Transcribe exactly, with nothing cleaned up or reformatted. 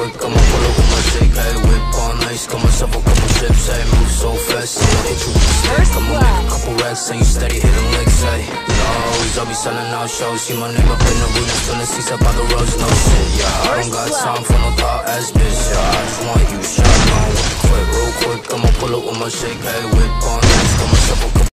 quick, I'ma pull up with my shake, hey. Whip on ice, got myself a couple chips, hey. Move so fast, I'ma hit you with a stick. I'ma make a couple racks, and you steady hitting licks, hey. You know, always I'll be selling out shows. See my name up in the arena, filling seats up by the roads, no shit, yeah. I don't got time for no thought ass bitch, yeah. I just want you shot on with the clip, real quick, I'ma pull up with my shake, hey. Whip on ice, got myself a couple